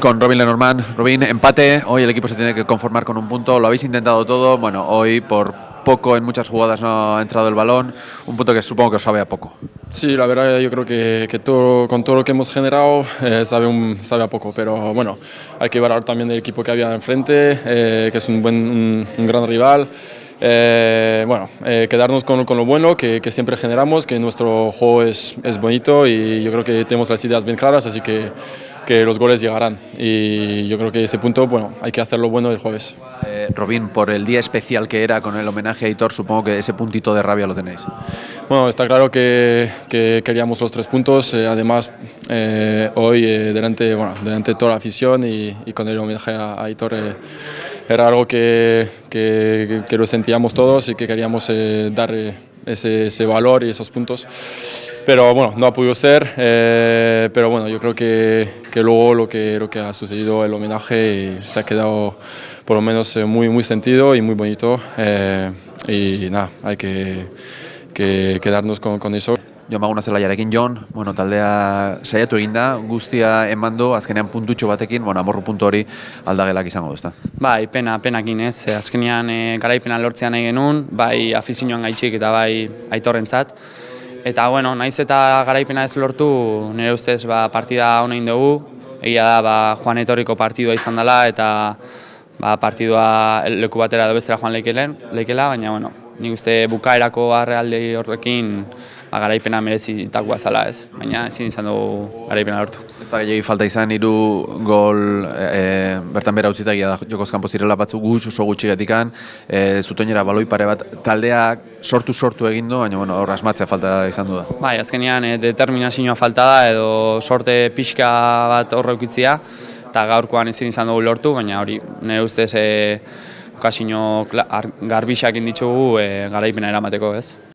Con Robin Lenormand. Robin, empate, hoy el equipo se tiene que conformar con un punto, lo habéis intentado todo, bueno, hoy por poco en muchas jugadas no ha entrado el balón, un punto que supongo que os sabe a poco. Sí, la verdad yo creo que con todo lo que hemos generado sabe a poco, pero bueno, hay que valorar también el equipo que había enfrente, que es un gran rival. Quedarnos con lo bueno que siempre generamos, que nuestro juego es bonito y yo creo que tenemos las ideas bien claras, así que los goles llegarán y yo creo que ese punto, bueno, hay que hacerlo bueno el jueves. Robin, por el día especial que era con el homenaje a Aitor, supongo que ese puntito de rabia lo tenéis. Bueno, está claro que queríamos los 3 puntos, además hoy delante de toda la afición y con el homenaje a Aitor era algo que lo sentíamos todos y que queríamos dar ese valor y esos puntos. Pero bueno, no ha podido ser, pero bueno, yo creo que luego lo que ha sucedido, el homenaje, se ha quedado por lo menos muy sentido y muy bonito, y nada, hay que quedarnos con eso. Jo maguna zelaiarekin Jon, bueno, taldea saiatu eginda, guztia emandu, azkenean puntutxo batekin, bueno, amorru puntu hori aldagelak izango du, ezta? Bai, penakin ez, azkenean garaipena lortzea nahi genuen, bai afizioan gaitxik eta bai Aitorrentzat. Eta, bueno, naiz eta garaipena ez lortu, nire ustez partida ona egin dugu, egia da Juan Etorriko partidua izan dela eta partidua leku batera edo bestera joan leikela, baina, bueno, nik uste bukaerako arrealde horrekin garaipena merezitakoa zela ez, baina ezin izan dugu garaipena lortu. Ez da gehiagi falta izan, 3 gol bertan bera utzita egia da jokoz kanpo zirela batzuk oso gutxigetikan, zutoinera baloi pare bat taldeak sortu egin du, baina bueno, hor asmatzea falta izan du da. Bai, azkenean determinazioa falta da edo sorte pixka bat horre ukitzia, eta gaurkoan ezin izan dugu lortu, baina hori nire ustez okazio garbixak inditzugu garaipena eramateko ez.